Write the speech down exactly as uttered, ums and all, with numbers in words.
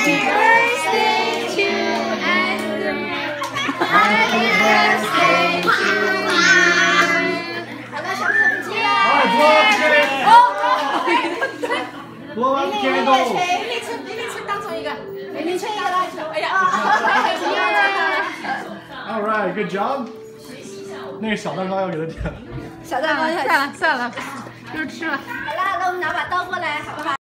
birthday to Andrew. Happy birthday to you. 好了，小朋友们接。哦， 多往前走。 林林春，林林春当中一个，林林春一个来。哎呀，啊 All right, good job. 那个小蛋糕要给他点。 小蛋糕， 算了算了，就是吃了。 好了，那我们拿把刀过来，好不好？